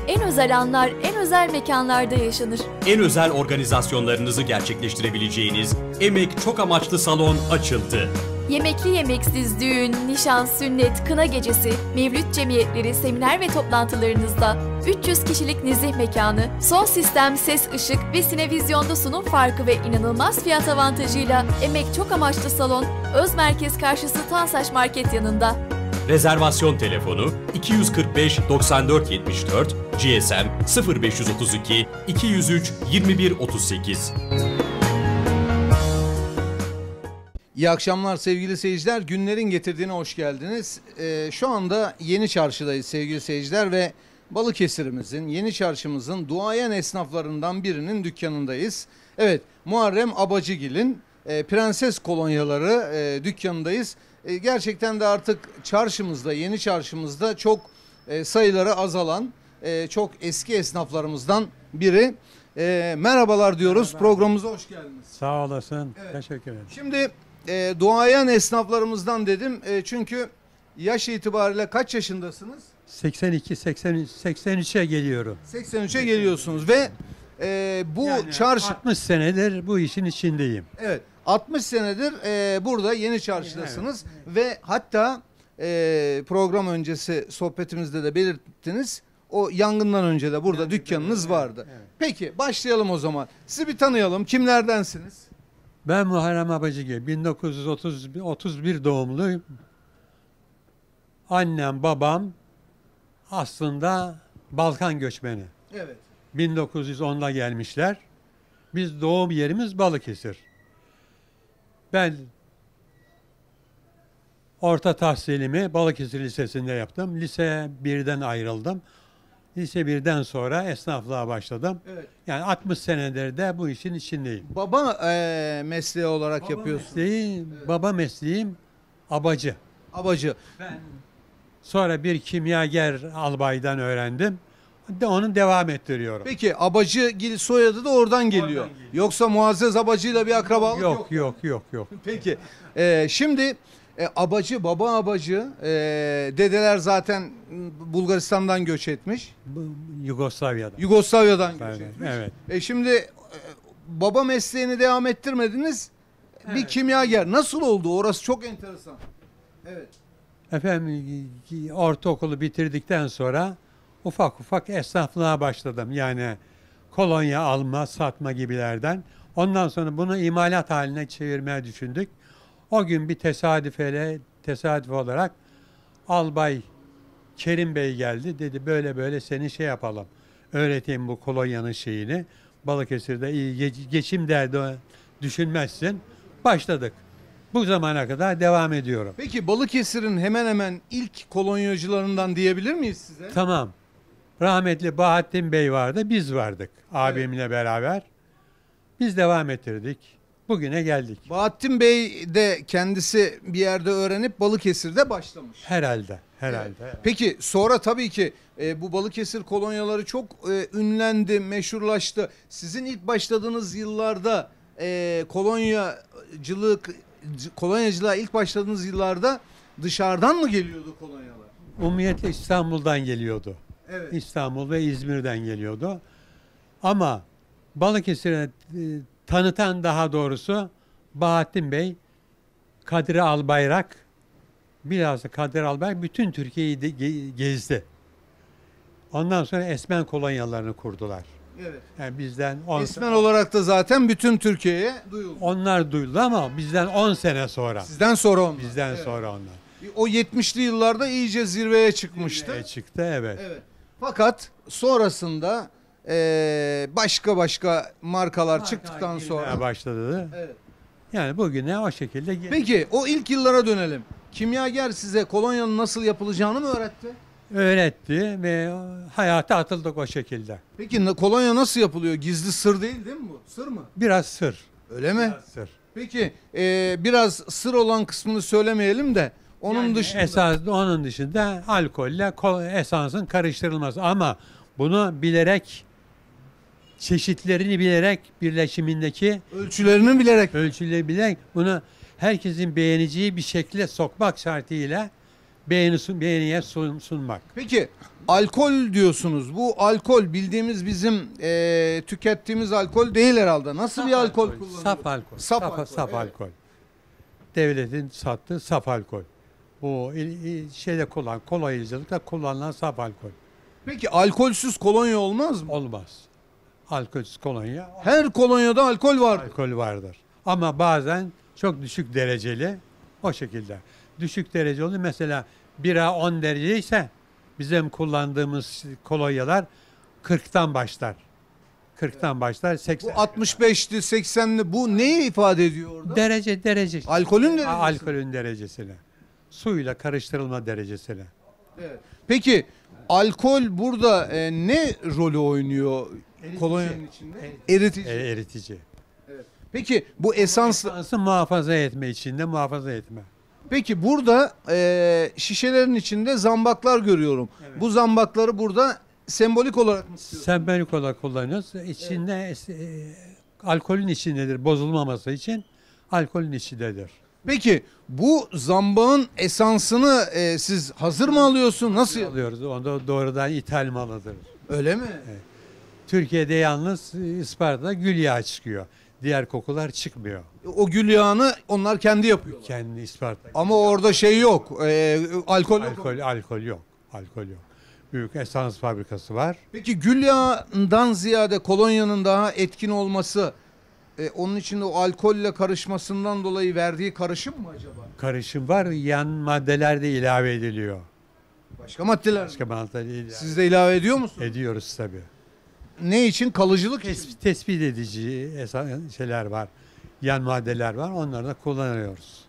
En özel anlar, en özel mekanlarda yaşanır. En özel organizasyonlarınızı gerçekleştirebileceğiniz Emek Çok Amaçlı Salon açıldı. Yemekli yemeksiz düğün, nişan, sünnet, kına gecesi, mevlüt cemiyetleri, seminer ve toplantılarınızda 300 kişilik nezih mekanı, son sistem ses, ışık ve sinevizyonda sunum farkı ve inanılmaz fiyat avantajıyla Emek Çok Amaçlı Salon, Öz Merkez karşısı Tansaç Market yanında. Rezervasyon telefonu 245 94 74, GSM 0532 203 21 38. İyi akşamlar sevgili seyirciler. Günlerin getirdiğine hoş geldiniz. Şu anda Yeni Çarşı'dayız sevgili seyirciler ve Balıkesir'imizin, Yeni Çarşı'mızın duayen esnaflarından birinin dükkanındayız. Evet, Muharrem Abacıgil'in Prenses Kolonyaları dükkanındayız. Gerçekten de artık çarşımızda, Yeni Çarşı'mızda çok sayıları azalan, çok eski esnaflarımızdan biri. Merhabalar diyoruz. Merhaba. Programımıza hoş geldiniz. Sağ olasın. Evet. Teşekkür ederim. Şimdi duayen esnaflarımızdan dedim. Çünkü yaş itibariyle kaç yaşındasınız? 82, 83'e geliyorum. 83'e geliyorsunuz ve bu Yani çarşı... 60 senedir bu işin içindeyim. Evet. 60 senedir burada Yeni Çarşı'dasınız. Evet. Ve hatta program öncesi sohbetimizde de belirttiniz. O yangından önce de burada dükkanınız vardı. Evet. Peki başlayalım o zaman. Sizi bir tanıyalım. Kimlerdensiniz? Ben Muharrem Abacıgil. 1931 doğumluyum. Annem, babam aslında Balkan göçmeni. Evet. 1910'da gelmişler. Biz doğum yerimiz Balıkesir. Ben orta tahsilimi Balıkesir Lisesi'nde yaptım. Lise 1'den ayrıldım. Lise 1'den sonra esnaflığa başladım. Evet. Yani 60 senedir de bu işin içindeyim. Baba mesleği olarak yapıyorsun. Evet. Baba mesleğim abacı. Abacı. Ben sonra bir kimyager albaydan öğrendim. Onu devam ettiriyorum. Peki Abacıgil soyadı da oradan geliyor. Yoksa Muazzez Abacı'yla bir akrabalık yok. Yok. Peki şimdi Abacı, baba Abacı, dedeler zaten Bulgaristan'dan göç etmiş. Yugoslavya'dan göç etmiş. Evet. Şimdi baba mesleğini devam ettirmediniz. Evet. Bir kimyager. Nasıl oldu? Orası çok enteresan. Evet. Efendim ortaokulu bitirdikten sonra ufak esnaflığa başladım. Yani kolonya alma, satma gibilerden. Ondan sonra bunu imalat haline çevirmeye düşündük. O gün bir tesadüf olarak Albay Kerim Bey geldi. Dedi böyle seni şey yapalım. Öğreteyim bu kolonyanın şeyini. Balıkesir'de iyi geçim derdi düşünmezsin. Başladık. Bu zamana kadar devam ediyorum. Peki Balıkesir'in hemen hemen ilk kolonyacılarından diyebilir miyiz size? Tamam. Rahmetli Bahattin Bey vardı. Biz vardık abimle beraber. Biz devam ettirdik. Bugüne geldik. Bahattin Bey de kendisi bir yerde öğrenip Balıkesir'de başlamış. Herhalde. Evet. Peki sonra tabii ki bu Balıkesir kolonyaları çok ünlendi, meşhurlaştı. Sizin ilk başladığınız yıllarda kolonyacılığa ilk başladığınız yıllarda dışarıdan mı geliyordu kolonyalar? Umumiyetle İstanbul'dan geliyordu. Evet. İstanbul ve İzmir'den geliyordu. Ama Balıkesir'e tanıtan daha doğrusu Bahattin Bey, Kadri Albayrak, biraz da Kadri Albayrak bütün Türkiye'yi gezdi. Ondan sonra Esmen kolonyalarını kurdular. Evet. Yani bizden Esmen olarak da zaten bütün Türkiye'ye duyuldu. Onlar duyuldu ama bizden 10 sene sonra. Sizden sonra onlar. Bizden sonra onlar. O 70'li yıllarda iyice zirveye çıkmıştı. Zirveye çıktı, evet. Fakat sonrasında başka markalar çıktıktan sonra başladı. Evet. Yani bugüne o şekilde geldi. Peki o ilk yıllara dönelim. Kimyager size kolonyanın nasıl yapılacağını mı öğretti? Öğretti ve hayata atıldık o şekilde. Peki kolonya nasıl yapılıyor? Gizli sır değil mi bu? Sır mı? Biraz sır. Öyle mi? Biraz sır. Peki biraz sır olan kısmını söylemeyelim de onun dışında. Onun dışında alkolle esansın karıştırılması ama bunu bilerek, çeşitlerini bilerek, birleşimindeki ölçülerini bilerek bunu herkesin beğeneceği bir şekilde sokmak şartıyla beğeniye sunmak. Peki alkol diyorsunuz. Bu alkol bildiğimiz bizim tükettiğimiz alkol değil herhalde. Nasıl bir alkol kullanılıyor? Saf alkol. Saf alkol, Saf evet. alkol. Devletin sattığı saf alkol. Bu şeyde kolonyacılıkta kullanılan saf alkol. Peki alkolsüz kolonya olmaz mı? Olmaz. Alkolsüz kolonya Her kolonyada alkol var. alkol vardır. Ama bazen çok düşük dereceli o şekilde. Düşük derece olur. Mesela bira 10 derece ise bizim kullandığımız kolonyalar 40'tan başlar. 40'tan başlar Bu 80. 65'li 80'li bu neyi ifade ediyor orada? Derece. Alkolün derecesi. Alkolün derecesine. Suyla karıştırılma derecesine. Evet. Peki alkol burada ne rolü oynuyor kolonyanın içinde? Eritici. Eritici. Peki bu esans. Esansı muhafaza etme içinde muhafaza etme. Peki burada şişelerin içinde zambaklar görüyorum. Bu zambakları burada sembolik olarak mı istiyorsunuz? Sembolik olarak kullanıyoruz. İçinde alkolün içindedir. Bozulmaması için alkolün içindedir. Peki bu zambağın esansını siz hazır mı alıyorsun? Nasıl? Alıyoruz. Onda doğrudan ithal malıdır. Öyle mi? Türkiye'de yalnız Isparta'da gül yağı çıkıyor. Diğer kokular çıkmıyor. O gül yağını onlar kendi yapıyorlar. Kendi Isparta. Ama orada şey yok. Alkol yok. Alkol yok. Alkol yok. Büyük esans fabrikası var. Peki gül yağından ziyade kolonyanın daha etkin olması onun içinde o alkolle karışmasından dolayı verdiği karışım mı acaba? Karışım var. Yan maddeler de ilave ediliyor. Başka maddeler mi? Başka maddeler ilave Siz de ilave ediyor musunuz? ediyoruz tabii. Ne için? Kalıcılık için. Tespit edici şeyler var. Yan maddeler var. Onları da kullanıyoruz.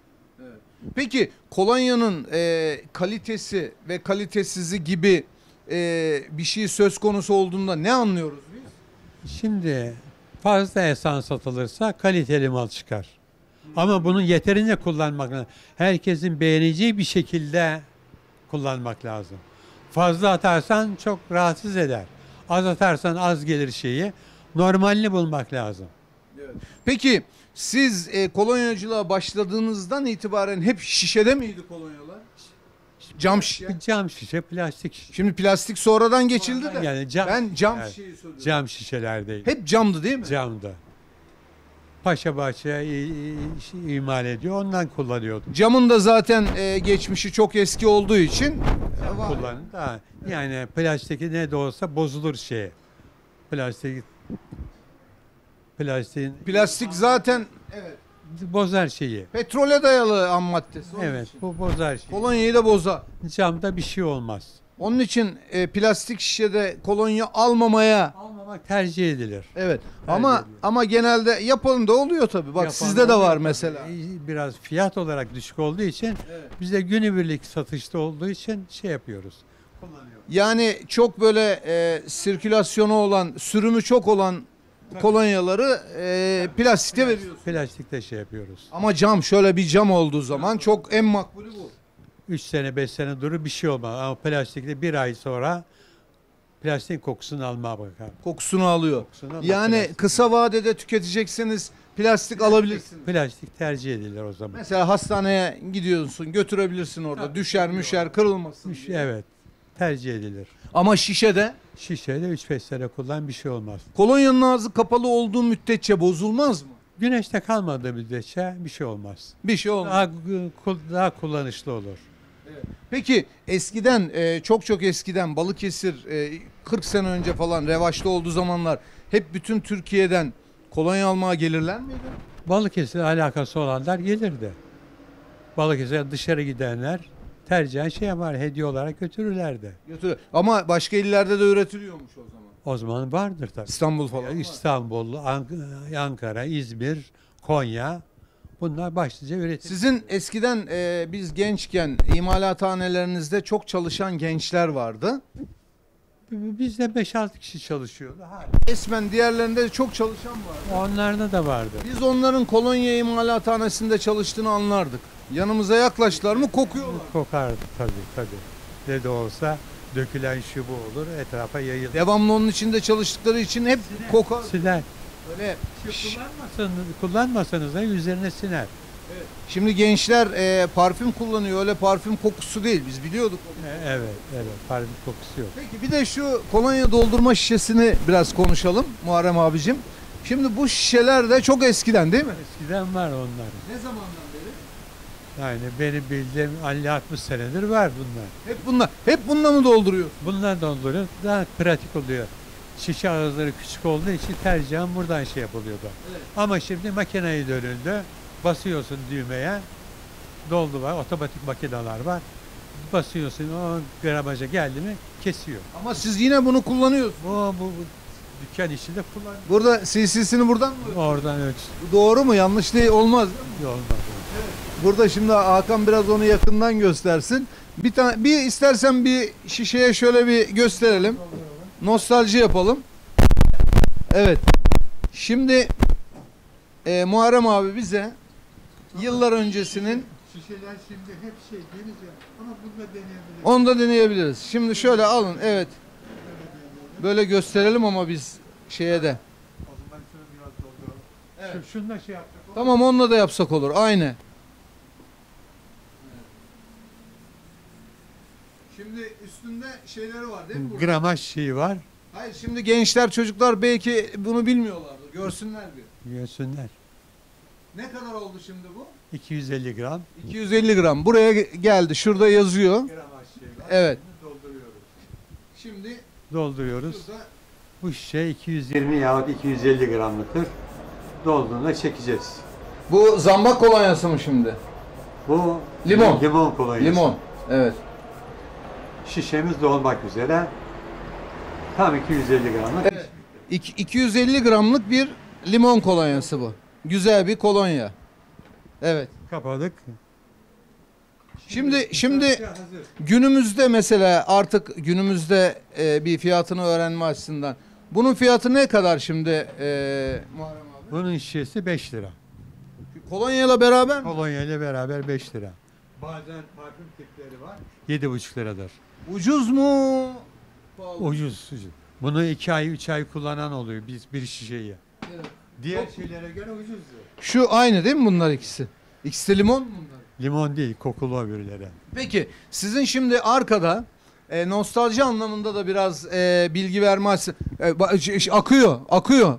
Peki kolonyanın kalitesi ve kalitesizi gibi bir şey söz konusu olduğunda ne anlıyoruz biz? Şimdi fazla esans satılırsa kaliteli mal çıkar. Ama bunu yeterince kullanmak lazım. Herkesin beğeneceği bir şekilde kullanmak lazım. Fazla atarsan çok rahatsız eder. Az atarsan az gelir şeyi. Normalini bulmak lazım. Peki siz kolonyacılığa başladığınızdan itibaren hep şişede miydi kolonyalar? Cam şişe. Cam şişe, plastik şişe. Şimdi plastik sonradan geçildi de. Yani Ben cam evet, şişeyi söylüyorum. cam şişelerdeydi. Hep camdı değil mi? Camda. Paşabahçe imal ediyor. Ondan kullanıyordum. Camın da zaten geçmişi çok eski olduğu için var. Kullanın da yani plastiki ne de olsa bozulur şeye. Plastik Plastik evet, bozar şeyi. petrole dayalı ham maddesi. Onun Evet, için. bu bozar şeyi. Kolonyayı da bozar. Camda bir şey olmaz. Onun için plastik şişede kolonya almamaya Almamak tercih edilir. evet. Tercih ediyor. Ama genelde yapalım da oluyor tabii. Bak Yapan sizde de var oluyor. mesela. Biraz fiyat olarak düşük olduğu için Evet. bizde günübirlik satışta olduğu için şey yapıyoruz. Kullanıyoruz. Yani çok böyle sirkülasyonu olan, sürümü çok olan kolonyaları plastikte veriyoruz. Plastikte şey yapıyoruz. Ama cam şöyle bir cam olduğu zaman çok en makbulü bu. 3 sene 5 sene durur bir şey olmaz. Ama plastikte bir ay sonra plastik kokusunu almaya bakar. Kokusunu alıyor. Kokusunu ama Yani plastik. kısa vadede tüketecekseniz plastik alabilirsiniz. Plastik tercih edilir o zaman. Mesela hastaneye gidiyorsun, götürebilirsin orada. Tabii, Düşer müşer kırılmasın diye. Evet. Tercih edilir. Ama şişede Şişede 3-5 sene kullan bir şey olmaz. kolonyanın ağzı kapalı olduğu müddetçe bozulmaz mı? Güneşte kalmadığı müddetçe bir şey olmaz. Bir şey olmaz. Daha kullanışlı olur. Peki eskiden çok eskiden Balıkesir 40 sene önce falan revaçta olduğu zamanlar hep bütün Türkiye'den kolonya almaya gelirler miydi? Balıkesir'le alakası olanlar gelirdi. Balıkesir'e dışarı gidenler tercihen şey var, hediye olarak götürürlerdi. Götürüyor. Ama başka illerde de üretiliyormuş o zaman. O zaman vardır tabii. İstanbul falan. var. İstanbul, Ankara, İzmir, Konya bunlar başlıca üretim. Sizin eskiden biz gençken imalathanelerinizde çok çalışan gençler vardı. Bizde 5-6 kişi çalışıyordu. Resmen diğerlerinde de çok çalışan vardı. Onlarda da vardı. Biz onların kolonya imalathanesinde çalıştığını anlardık. Yanımıza yaklaştılar mı kokuyorlar. Kokardı tabii. Ne de olsa dökülen şu bu olur, etrafa yayılır. Devamlı onun içinde çalıştıkları için hep kokar. Siner. Öyle Kullanmasanız da üzerine siner. Şimdi gençler parfüm kullanıyor. Öyle parfüm kokusu değil. Biz biliyorduk. Evet, parfüm kokusu yok. Peki bir de şu kolonya doldurma şişesini biraz konuşalım Muharrem abicim. Şimdi bu şişeler de çok eskiden değil mi? Eskiden var onlar. Ne zamandan beri? Yani benim bildiğim 50-60 senedir var bunlar. Hep bununla mı dolduruyor? Bunlar dolduruyor. Daha pratik oluyor. Şişe ağızları küçük olduğu için tercihen buradan şey yapılıyordu. Evet. Ama şimdi makineye dönüldü. Basıyorsun düğmeye. Doldu var. Otomatik makineler var. Basıyorsun o gramaja geldi mi kesiyor. Ama siz yine bunu kullanıyorsunuz. Bu dükkan içinde kullanıyor. Burada CC'sini buradan mı? Oradan Bu doğru mu? Yanlış değil, olmaz. olmaz. Burada şimdi Hakan biraz onu yakından göstersin. Bir istersen bir şişeye şöyle bir gösterelim. Nostalji yapalım. Evet. Şimdi Muharrem abi bize yıllar öncesinin Şişeler şimdi hep şey deniz ya ama bunu da deneyebiliriz. onu da deneyebiliriz. Şimdi şöyle alın. Evet. Böyle gösterelim ama biz şeye de. O zaman şunu biraz dolduralım. Evet. Şununla şey yaptık. Tamam onunla da yapsak olur. Aynı. Şimdi üstünde şeyleri var değil mi? burada? Gramaj şeyi var. Hayır şimdi gençler çocuklar belki bunu bilmiyorlardı. Görsünler bir. Görsünler. Ne kadar oldu şimdi bu? 250 gram. 250 gram. Buraya geldi. Şurada yazıyor. Gramaj şey var. Evet. Bunu dolduruyoruz. Şimdi Dolduruyoruz. şurada Bu şişe 220 yahut 250 gramlıktır. Dolduğunda çekeceğiz. bu zambak kolonyası mı şimdi? Bu Limon. Limon kolonyası. Limon. Evet. Şişemiz dolmak üzere. Tam 250 gramlık. Evet. 250 gramlık bir limon kolonyası bu. Güzel bir kolonya. Evet. Kapadık. Şimdi Hazır. günümüzde mesela artık günümüzde bir fiyatını öğrenme açısından bunun fiyatı ne kadar şimdi Muharrem abi? Bunun şişesi 5 lira. Kolonyayla beraber mi? Kolonya ile beraber 5 lira. Bazen parfüm tipleri var. 7,5 liradır. Ucuz mu? Pahalı. Ucuz. Bunu 2 ay 3 ay kullanan oluyor bir şişeyi. Evet. Diğer şeylere göre ucuzdur. Şu aynı değil mi bunlar ikisi? İkisi de limon mu bunlar? Limon değil, kokulu öbürleri. Peki sizin şimdi arkada nostalji anlamında da biraz bilgi verme akıyor.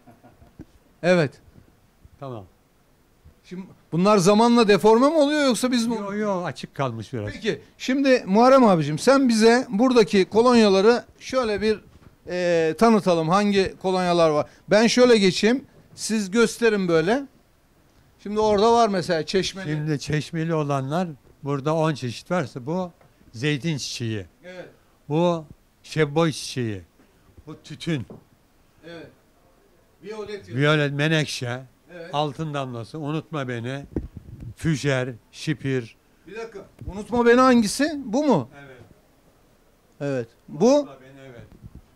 Evet. Tamam. Şimdi bunlar zamanla deforme mi oluyor yoksa biz mi? Yo açık kalmış biraz. Peki şimdi Muharrem abicim sen bize buradaki kolonyaları şöyle bir tanıtalım. Hangi kolonyalar var? Ben şöyle geçeyim. Siz gösterin böyle. Şimdi orada var mesela çeşmeli. Şimdi çeşmeli olanlar burada 10 çeşit varsa bu zeytin çiçeği. Evet. Bu şebboy çiçeği. Bu tütün. Evet. Violet. Violet menekşe. Evet. Altın damlası. Unutma beni. Füjer, şipir. Bir dakika. Unutma beni hangisi? Bu mu? Evet. Evet. Bu? Unutma beni evet.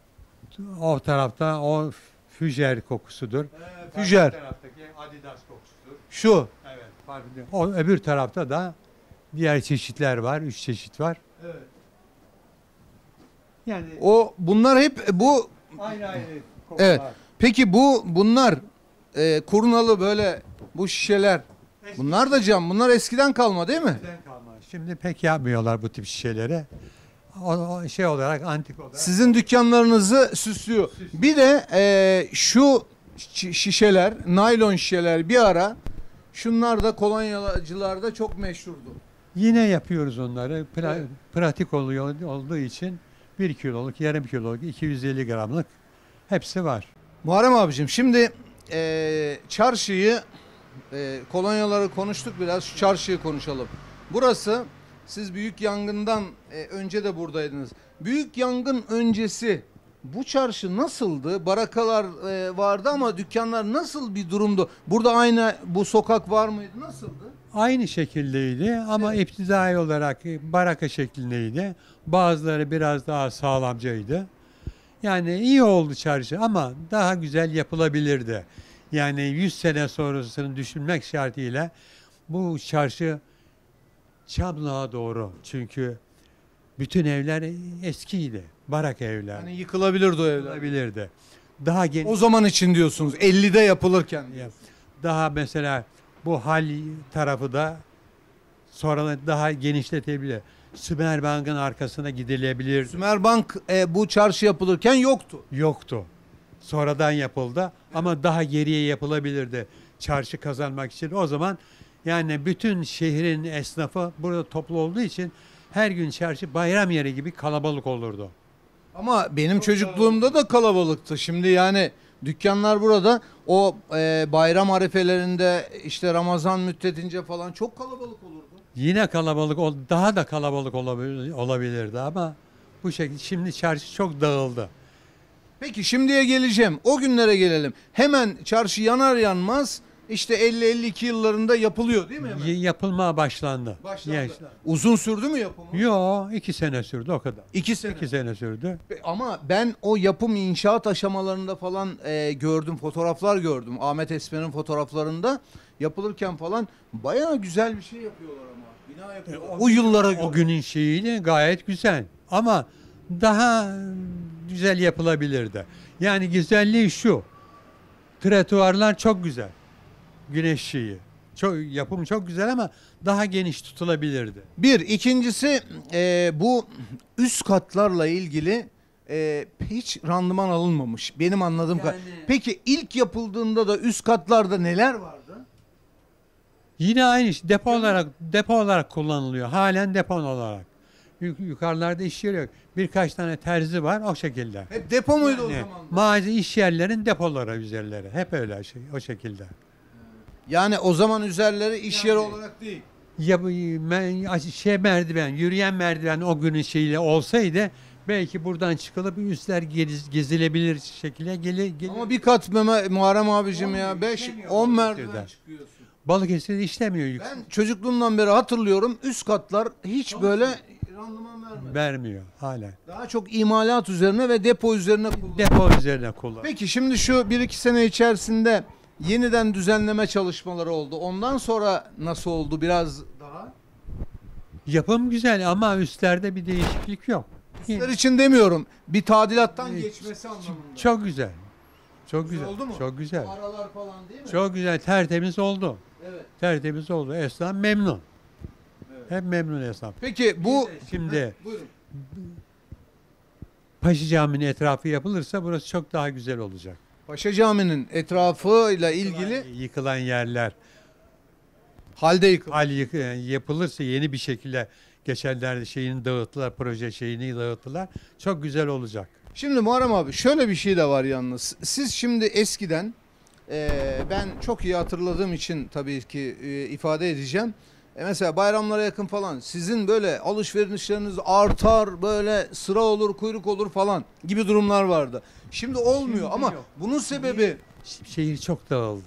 O tarafta o füjer kokusudur. Füjer. Bu taraftaki Adidas kokusudur. Şu. Evet. Pardon. O öbür tarafta da diğer çeşitler var. 3 çeşit var. Evet. Yani Bunlar hep bu. aynı kokular. Evet. Peki bunlar kurnalı böyle bu şişeler. Bunlar da cam. Bunlar eskiden kalma değil mi? Eskiden kalma. Şimdi pek yapmıyorlar bu tip şişeleri. O şey olarak antik olarak. Sizin dükkanlarınızı süslüyor. Bir de şu şişeler, naylon şişeler bir ara şunlar da kolonyacılarda çok meşhurdu. Yine yapıyoruz onları. Evet. Pratik olduğu için 1 kiloluk, yarım kiloluk, 250 gramlık hepsi var. Muharrem abicim şimdi çarşıyı kolonyaları konuştuk biraz şu çarşıyı konuşalım. Burası siz büyük yangından önce de buradaydınız. Büyük yangın öncesi bu çarşı nasıldı? Barakalar vardı ama dükkanlar nasıl bir durumdu? Burada aynı bu sokak var mıydı? Nasıldı? Aynı şekildeydi ama iptidai olarak baraka şeklindeydi. Bazıları biraz daha sağlamcaydı. Yani iyi oldu çarşı ama daha güzel yapılabilirdi. Yani 100 sene sonrasını düşünmek şartıyla bu çarşı Çamlığa doğru. Çünkü bütün evler eskiydi. Barak evler. Yani yıkılabilirdi o evler. Yapılabilirdi. Daha geniş. O zaman için diyorsunuz 50'de yapılırken. Daha mesela Bu hal tarafı da sonra daha genişletebilir. Sümerbank'ın arkasına gidilebilir. Sümerbank bu çarşı yapılırken yoktu. Yoktu. Sonradan yapıldı ama daha geriye yapılabilirdi çarşı kazanmak için. O zaman yani bütün şehrin esnafı burada toplu olduğu için her gün çarşı bayram yeri gibi kalabalık olurdu. Ama benim çocukluğumda da kalabalıktı. Şimdi yani dükkanlar burada, o bayram arefelerinde işte Ramazan müddetince falan çok kalabalık olurdu. Yine kalabalık, daha da kalabalık olabilirdi ama bu şekilde şimdi çarşı çok dağıldı. Peki şimdiye geleceğim. O günlere gelelim. Hemen çarşı yanar yanmaz işte 50-52 yıllarında yapılıyor değil mi hemen? Yapılmaya başlandı. Başlandı. Uzun sürdü mü yapımı? Yo, 2 sene sürdü o kadar. 2 sene. 2 sene sürdü. Ama ben o yapım inşaat aşamalarında falan gördüm, fotoğraflar gördüm. Ahmet Esmer'in fotoğraflarında yapılırken falan bayağı güzel bir şey yapıyorlar ama. Bina yapıyorlar. O yıllara göre. O günün şeyiyle gayet güzel ama daha güzel yapılabilirdi. Yani güzelliği şu. Trotuarlar çok güzel. Güneş şeyi. Yapım çok güzel ama daha geniş tutulabilirdi. Bir. İkincisi bu üst katlarla ilgili hiç randıman alınmamış. Benim anladığım kadar. Peki ilk yapıldığında da üst katlarda neler vardı? Yine aynı iş. Depo olarak kullanılıyor. Halen depo olarak. Yukarılarda iş yeri yok. Birkaç tane terzi var o şekilde. Hep depo muydu o zaman? Mağaza iş yerlerin depoları üzerleri. Hep öyle o şekilde. Yani o zaman üzerleri iş yeri olarak değil. Merdiven, yürüyen merdiven o günün şeyiyle olsaydı belki buradan çıkılıp üstler gezilebilir şekilde gelir. Ama bir kat Muharrem abicim ya 5-10 merdiven çıkıyorsun. Balıkesir'de işlemiyor. Ben çocukluğumdan beri hatırlıyorum, üst katlar hiç böyle randıman vermiyor. Vermiyor hala. Daha çok imalat üzerine ve depo üzerine kullanılıyor. Depo üzerine kullan. Peki şimdi şu 1-2 sene içerisinde yeniden düzenleme çalışmaları oldu. Ondan sonra nasıl oldu biraz daha? Yapım güzel ama üstlerde bir değişiklik yok. Üstler için demiyorum. Bir tadilattan geçmesi anlamında. Çok güzel. Çok güzel. Oldu mu? Çok güzel. Bu aralar falan değil mi? Çok güzel. Tertemiz oldu. Evet. Tertemiz oldu. Esnaf memnun. Evet. Hep memnun esnaf. Peki bu Şimdi buyurun. Paşa Camii'nin etrafı yapılırsa burası çok daha güzel olacak. Paşa Camii'nin etrafıyla ilgili Yıkılan yerler. halde yıkıldı. Yapılırsa yeni bir şekilde geçenlerde şeyini dağıttılar, proje şeyini dağıttılar. Çok güzel olacak. Şimdi Muharrem abi şöyle bir şey de var yalnız. Siz şimdi eskiden ben çok iyi hatırladığım için tabii ki ifade edeceğim. Mesela bayramlara yakın falan sizin böyle alışverişleriniz artar, böyle sıra olur, kuyruk olur falan gibi durumlar vardı. Şimdi olmuyor Şimdi ama yok. bunun sebebi Şehir çok dağıldı.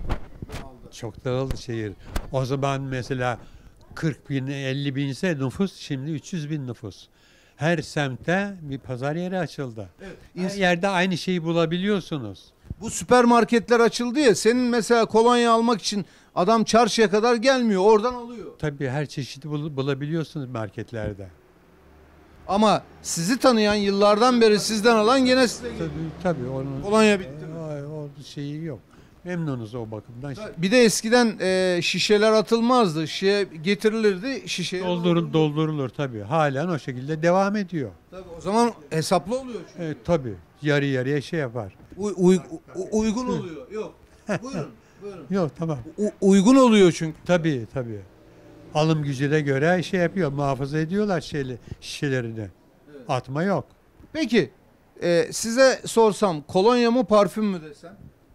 Çok dağıldı şehir. O zaman mesela 40 bin, 50 bin ise nüfus, şimdi 300 bin nüfus. Her semtte bir pazar yeri açıldı. Evet. Her yerde aynı şeyi bulabiliyorsunuz. Bu süpermarketler açıldı ya, senin mesela kolonya almak için adam çarşıya kadar gelmiyor, oradan alıyor. Tabii her çeşidi bulabiliyorsunuz marketlerde. Ama sizi tanıyan, yıllardan beri sizden alan gene size geliyor. Tabii onun Kolonya bitti mi? o şeyi yok. Memnunuz o bakımdan. Bir de eskiden şişeler atılmazdı. Şişe getirilirdi, şişeye Doldurulur tabii. Halen o şekilde devam ediyor. Tabii, o zaman hesaplı oluyor çünkü. Tabii. Yarı yarıya şey yapar. Uygun oluyor. Yok. Buyurun. Yok tamam. Uygun oluyor çünkü. Tabii tabii. Alım gücüne göre şey yapıyor. Muhafaza ediyorlar şişelerini. Evet. Atma yok. Peki size sorsam kolonya mı parfüm mü desem?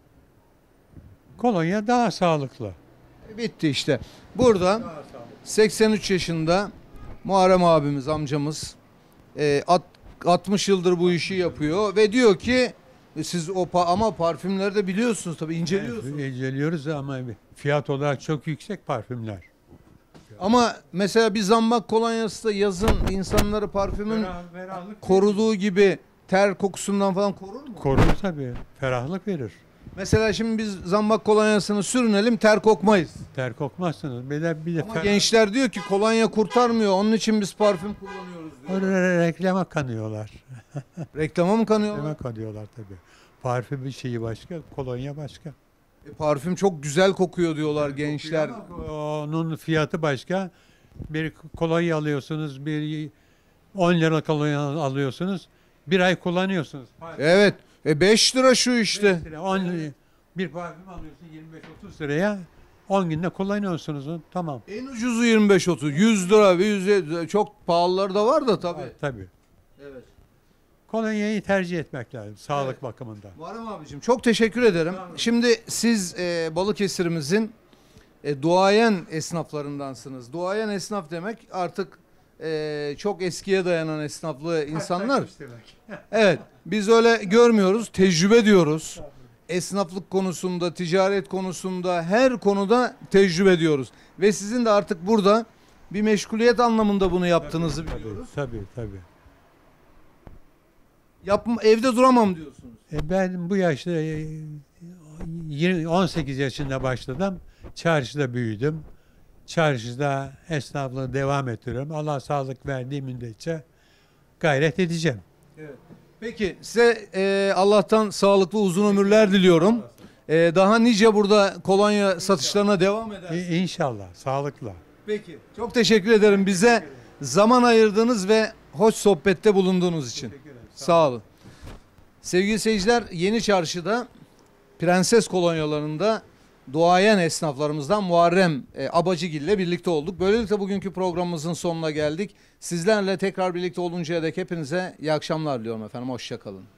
Kolonya daha sağlıklı. Bitti işte. Burada 83 yaşında Muharrem abimiz, amcamız 60 yıldır bu işi yapıyor ve diyor ki siz ama parfümleri de biliyorsunuz tabii, inceliyorsunuz. İnceliyoruz ama fiyat olarak çok yüksek parfümler. Ama mesela bir zambak kolonyası da yazın insanları parfümün Ferahlık koruduğu gibi ter kokusundan falan korur mu? korur tabii. Ferahlık verir. Mesela şimdi biz zambak kolonyasını sürünelim, ter kokmayız. Ter kokmazsınız. Bir de Ama gençler diyor ki kolonya kurtarmıyor, onun için biz parfüm kullanıyoruz diyor. reklama kanıyorlar. Reklama mı kanıyorlar? Reklama kanıyorlar tabii. Parfüm bir şeyi başka, kolonya başka. Parfüm çok güzel kokuyor diyorlar gençler. Onun fiyatı başka. Bir kolonya alıyorsunuz, bir 10 lira kolonya alıyorsunuz. Bir ay kullanıyorsunuz. Evet. 5 lira şu işte. 10 lira. Bir parfüm alıyorsun 25-30 liraya. 10 günde kullanıyorsunuz. Tamam. En ucuzu 25-30. 100 lira ve 100 çok pahalıları da var da tabii. Tabii. Evet. Kolonyayı tercih etmek lazım sağlık bakımından. Varım abicim. Çok teşekkür ederim. Şimdi siz Balıkesir'imizin duayen esnaflarındansınız. Duayen esnaf demek artık çok eskiye dayanan esnaflı insanlar. Evet. Biz öyle görmüyoruz. Tecrübe diyoruz. Esnaflık konusunda, ticaret konusunda, her konuda tecrübe diyoruz. Ve sizin de artık burada bir meşguliyet anlamında bunu yaptığınızı biliyoruz. Tabii. Evde duramam diyorsunuz. Ben bu yaşta 18 yaşında başladım. Çarşıda büyüdüm. Çarşıda esnaflığı devam ettiriyorum. Allah sağlık verdiği müddetçe gayret edeceğim. Evet. Peki size Allah'tan sağlıklı uzun ömürler diliyorum. Daha nice burada kolonya satışlarına devam edersiniz. İnşallah sağlıkla. Peki. Çok teşekkür ederim bize zaman ayırdığınız ve hoş sohbette bulunduğunuz için. Sağ olun. Sevgili seyirciler, Yeni Çarşı'da Prenses kolonyalarında duayen esnaflarımızdan Muharrem Abacıgil ile birlikte olduk. Böylelikle bugünkü programımızın sonuna geldik. Sizlerle tekrar birlikte oluncaya dek hepinize iyi akşamlar diliyorum efendim. Hoşça kalın.